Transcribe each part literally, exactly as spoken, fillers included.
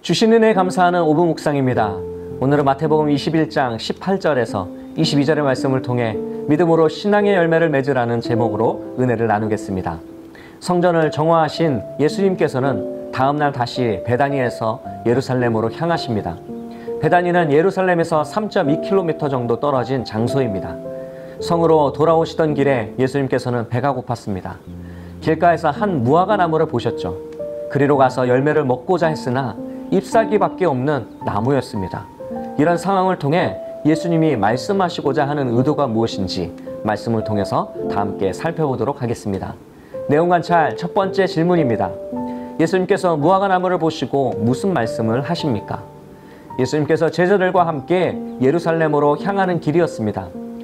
주신 은혜에 감사하는 오부 묵상입니다. 오늘은 마태복음 이십일 장 십팔 절에서 이십이 절의 말씀을 통해 믿음으로 신앙의 열매를 맺으라는 제목으로 은혜를 나누겠습니다. 성전을 정화하신 예수님께서는 다음날 다시 베다니에서 예루살렘으로 향하십니다. 베다니는 예루살렘에서 삼 점 이 킬로미터 정도 떨어진 장소입니다. 성으로 돌아오시던 길에 예수님께서는 배가 고팠습니다. 길가에서 한 무화과 나무를 보셨죠. 그리로 가서 열매를 먹고자 했으나 잎사귀밖에 없는 나무였습니다. 이런 상황을 통해 예수님이 말씀하시고자 하는 의도가 무엇인지 말씀을 통해서 다 함께 살펴보도록 하겠습니다. 내용 관찰 첫 번째 질문입니다. 예수님께서 무화과 나무를 보시고 무슨 말씀을 하십니까? 예수님께서 제자들과 함께 예루살렘으로 향하는 길이었습니다.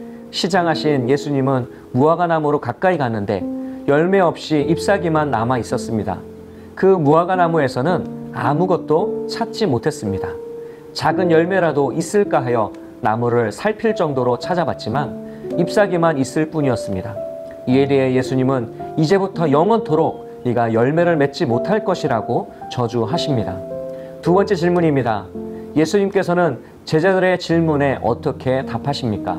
시장하신 예수님은 무화과 나무로 가까이 갔는데 열매 없이 잎사귀만 남아 있었습니다. 그 무화과 나무에서는 아무것도 찾지 못했습니다. 작은 열매라도 있을까 하여 나무를 살필 정도로 찾아봤지만 잎사귀만 있을 뿐이었습니다. 이에 대해 예수님은 이제부터 영원토록 네가 열매를 맺지 못할 것이라고 저주하십니다. 두 번째 질문입니다. 예수님께서는 제자들의 질문에 어떻게 답하십니까?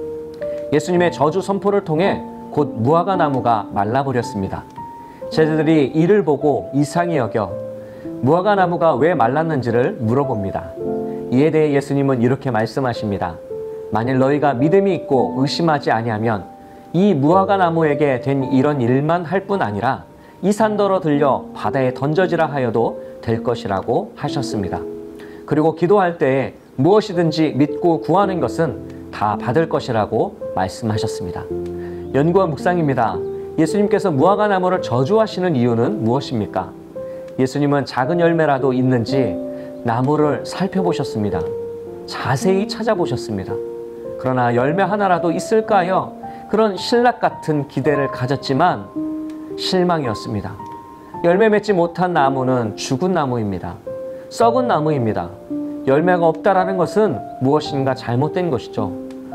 예수님의 저주 선포를 통해 곧 무화과 나무가 말라버렸습니다. 제자들이 이를 보고 이상히 여겨 무화과 나무가 왜 말랐는지를 물어봅니다. 이에 대해 예수님은 이렇게 말씀하십니다. 만일 너희가 믿음이 있고 의심하지 아니하면 이 무화과 나무에게 된 이런 일만 할 뿐 아니라 이 산더러 들려 바다에 던져지라 하여도 될 것이라고 하셨습니다. 그리고 기도할 때에 무엇이든지 믿고 구하는 것은 다 받을 것이라고 말씀하셨습니다. 연구와 묵상입니다. 예수님께서 무화과 나무를 저주하시는 이유는 무엇입니까? 예수님은 작은 열매라도 있는지 나무를 살펴보셨습니다. 자세히 찾아보셨습니다. 그러나 열매 하나라도 있을까 하여 그런 신락 같은 기대를 가졌지만 실망이었습니다. 열매 맺지 못한 나무는 죽은 나무입니다. 썩은 나무입니다. 열매가 없다라는 것은 무엇인가 잘못된 것이죠.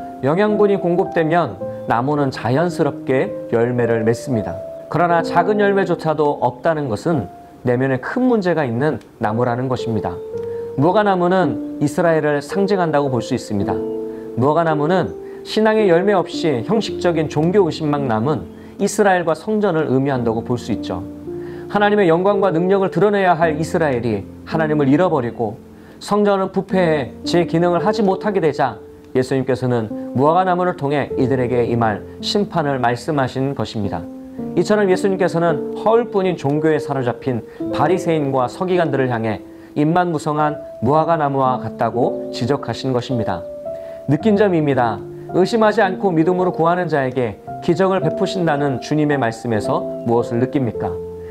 영양분이 공급되면 나무는 자연스럽게 열매를 맺습니다. 그러나 작은 열매조차도 없다는 것은 내면에 큰 문제가 있는 나무라는 것입니다. 무화과 나무는 이스라엘을 상징한다고 볼 수 있습니다. 무화과 나무는 신앙의 열매 없이 형식적인 종교 의식만 남은 이스라엘과 성전을 의미한다고 볼 수 있죠. 하나님의 영광과 능력을 드러내야 할 이스라엘이 하나님을 잃어버리고 성전은 부패해 제 기능을 하지 못하게 되자 예수님께서는 무화과 나무를 통해 이들에게 임할 심판을 말씀하신 것입니다. 이처럼 예수님께서는 허울뿐인 종교에 사로잡힌 바리새인과 서기관들을 향해 입만 무성한 무화과 나무와 같다고 지적하신 것입니다. 느낀 점입니다. 의심하지 않고 믿음으로 구하는 자에게 기적을 베푸신다는 주님의 말씀에서 무엇을 느낍니까?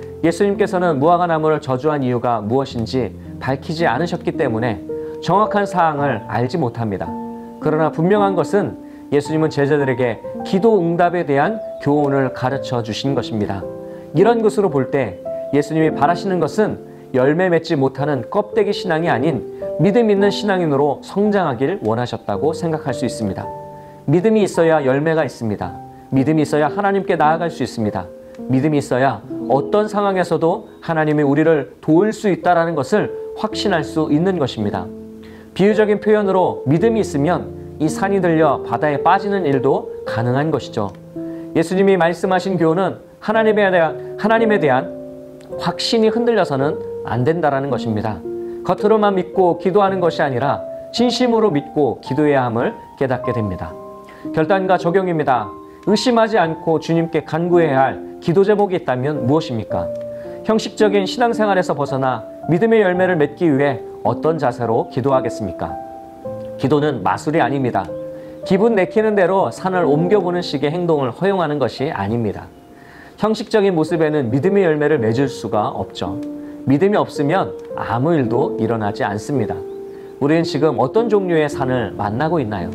예수님께서는 무화과 나무를 저주한 이유가 무엇인지 밝히지 않으셨기 때문에 정확한 사항을 알지 못합니다. 그러나 분명한 것은 예수님은 제자들에게 기도 응답에 대한 교훈을 가르쳐 주신 것입니다. 이런 것으로 볼 때 예수님이 바라시는 것은 열매 맺지 못하는 껍데기 신앙이 아닌 믿음 있는 신앙인으로 성장하길 원하셨다고 생각할 수 있습니다. 믿음이 있어야 열매가 있습니다. 믿음이 있어야 하나님께 나아갈 수 있습니다. 믿음이 있어야 어떤 상황에서도 하나님이 우리를 도울 수 있다는 것을 확신할 수 있는 것입니다. 비유적인 표현으로 믿음이 있으면 이 산이 들려 바다에 빠지는 일도 가능한 것이죠. 예수님이 말씀하신 교훈은 하나님에 대한, 하나님에 대한 확신이 흔들려서는 안 된다는 것입니다. 겉으로만 믿고 기도하는 것이 아니라 진심으로 믿고 기도해야 함을 깨닫게 됩니다. 결단과 적용입니다. 의심하지 않고 주님께 간구해야 할 기도 제목이 있다면 무엇입니까? 형식적인 신앙생활에서 벗어나 믿음의 열매를 맺기 위해 어떤 자세로 기도하겠습니까? 기도는 마술이 아닙니다. 기분 내키는 대로 산을 옮겨보는 식의 행동을 허용하는 것이 아닙니다. 형식적인 모습에는 믿음의 열매를 맺을 수가 없죠. 믿음이 없으면 아무 일도 일어나지 않습니다. 우리는 지금 어떤 종류의 산을 만나고 있나요?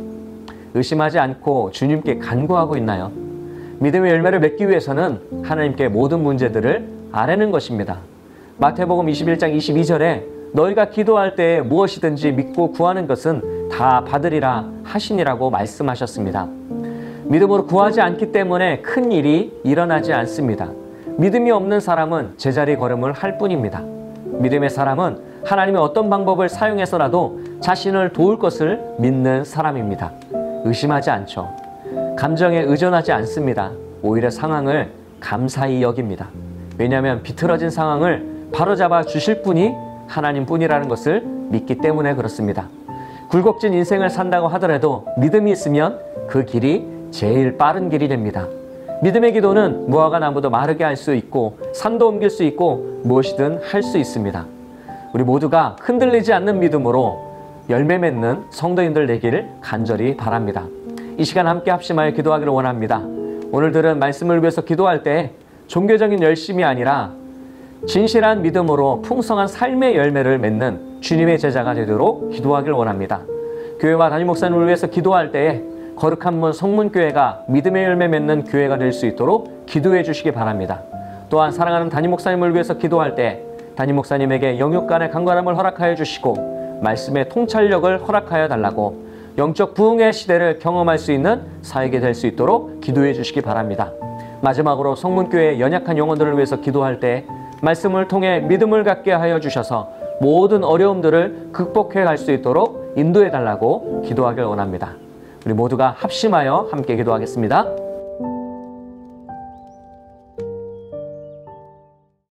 의심하지 않고 주님께 간구하고 있나요? 믿음의 열매를 맺기 위해서는 하나님께 모든 문제들을 아뢰는 것입니다. 마태복음 이십일 장 이십이 절에 너희가 기도할 때에 무엇이든지 믿고 구하는 것은 다 받으리라 하시니라고 말씀하셨습니다. 믿음으로 구하지 않기 때문에 큰 일이 일어나지 않습니다. 믿음이 없는 사람은 제자리 걸음을 할 뿐입니다. 믿음의 사람은 하나님의 어떤 방법을 사용해서라도 자신을 도울 것을 믿는 사람입니다. 의심하지 않죠. 감정에 의존하지 않습니다. 오히려 상황을 감사히 여깁니다. 왜냐하면 비틀어진 상황을 바로잡아 주실 분이 하나님뿐이라는 것을 믿기 때문에 그렇습니다. 굴곡진 인생을 산다고 하더라도 믿음이 있으면 그 길이 제일 빠른 길이 됩니다. 믿음의 기도는 무화과 나무도 마르게 할 수 있고 산도 옮길 수 있고 무엇이든 할 수 있습니다. 우리 모두가 흔들리지 않는 믿음으로 열매 맺는 성도인들 되기를 간절히 바랍니다. 이 시간 함께 합심하여 기도하기를 원합니다. 오늘 들은 말씀을 위해서 기도할 때 종교적인 열심이 아니라 진실한 믿음으로 풍성한 삶의 열매를 맺는 주님의 제자가 되도록 기도하기를 원합니다. 교회와 담임 목사님을 위해서 기도할 때에 거룩한 문 성문교회가 믿음의 열매 맺는 교회가 될 수 있도록 기도해 주시기 바랍니다. 또한 사랑하는 담임 목사님을 위해서 기도할 때 담임 목사님에게 영육 간의 강건함을 허락하여 주시고 말씀의 통찰력을 허락하여 달라고 영적 부흥의 시대를 경험할 수 있는 사역이 될 수 있도록 기도해 주시기 바랍니다. 마지막으로 성문교회의 연약한 영혼들을 위해서 기도할 때 말씀을 통해 믿음을 갖게 하여 주셔서 모든 어려움들을 극복해 갈 수 있도록 인도해 달라고 기도하길 원합니다. 우리 모두가 합심하여 함께 기도하겠습니다.